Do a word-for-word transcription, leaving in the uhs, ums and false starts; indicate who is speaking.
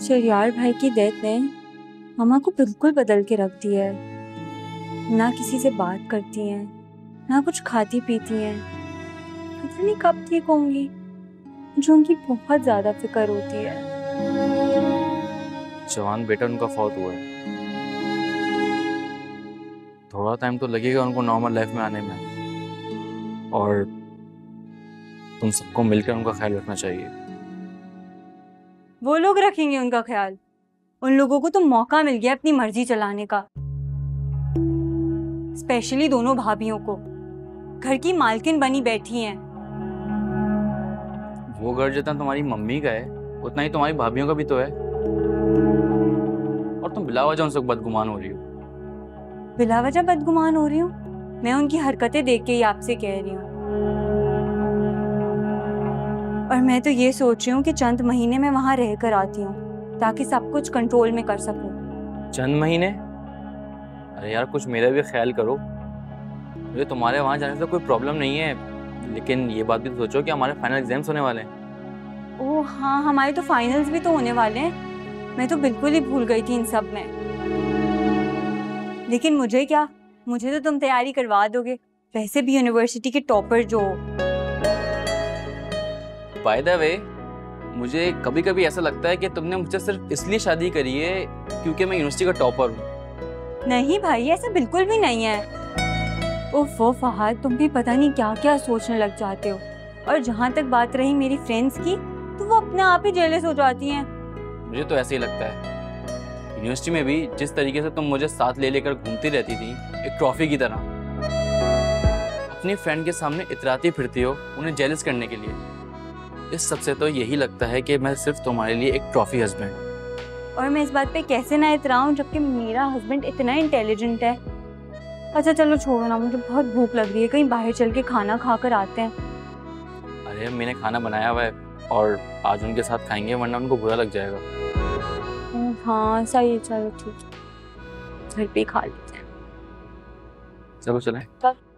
Speaker 1: शरियार भाई की डेथ ने मामा को बिल्कुल बदल के रख दिया है। ना किसी से बात करती हैं, ना कुछ खाती पीती हैं। पता नहीं कब ठीक होंगी। मुझे उनकी बहुत ज्यादा फिक्र होती है।
Speaker 2: जवान बेटा उनका फौत हुआ है, थोड़ा टाइम तो लगेगा उनको नॉर्मल लाइफ में आने में, और तुम सबको मिलकर उनका ख्याल रखना चाहिए।
Speaker 1: वो लोग रखेंगे उनका ख्याल। उन लोगों को तो मौका मिल गया अपनी मर्जी चलाने का, स्पेशली दोनों भाभियों को। घर की मालकिन बनी बैठी हैं।
Speaker 2: वो घर जितना तुम्हारी मम्मी का है उतना ही तुम्हारी भाभियों का भी तो है, और तुम बिला वजह उनसे बदगुमान हो रही हो।
Speaker 1: बिला वजह बदगुमान हो रही हूँ? मैं उनकी हरकतें देख के ही आपसे कह रही हूँ। और मैं तो ये सोच रही हूँ कि चंद महीने में वहां रह कर आती हूँ ताकि सब कुछ कंट्रोल में कर सकूं।
Speaker 2: चंद महीने? अरे यार कुछ मेरा भी ख्याल करो। मुझे तुम्हारे वहां जाने से कोई प्रॉब्लम नहीं है, लेकिन ये बात भी तो सोचो कि हमारे फाइनल एग्जाम्स होने वाले हैं।
Speaker 1: ओह हाँ, हमारे तो फाइनल्स भी तो होने वाले हैं। मैं तो बिल्कुल ही भूल गई थी इन सब में। लेकिन मुझे क्या, मुझे तो तुम तैयारी करवा दोगे, वैसे भी यूनिवर्सिटी के टॉपर जो।
Speaker 2: बाय द वे, मुझे कभी कभी ऐसा लगता है कि तुमने मुझसे सिर्फ इसलिए शादी करी है क्योंकि मैं यूनिवर्सिटी का टॉपर हूँ।
Speaker 1: नहीं भाई, ऐसा बिल्कुल भी नहीं है। ओह वो फहद, तुम भी पता नहीं क्या क्या सोचने लग जाते हो। और जहाँ तक बात रही मेरी फ्रेंड्स की, तो वो अपने आप ही जेलस हो जाती हैं।
Speaker 2: मुझे तो ऐसे ही लगता है। यूनिवर्सिटी में भी जिस तरीके से तुम मुझे साथ ले लेकर घूमती रहती थी, एक ट्रॉफी की तरह, अपनी फ्रेंड के सामने इतराती फिरती हो उन्हें जेलस करने के लिए, इस सबसे तो यही लगता है कि मैं सिर्फ तुम्हारे लिए एक ट्रॉफी हस्बैंड।
Speaker 1: और मैं इस बात पे कैसे ना इतराऊं जबकि मेरा हस्बैंड इतना इंटेलिजेंट है। अच्छा चलो छोड़ो ना, मुझे बहुत भूख लग रही है, कहीं बाहर चल के खाना खा कर आते हैं।
Speaker 2: अरे मैंने खाना बनाया हुआ है और आज उनके साथ खाएंगे, वरना उनको बुरा लग जाएगा।
Speaker 1: हाँ सही है, चलो ठीक है, घर पे खा लेते हैं।
Speaker 2: चलो चलें।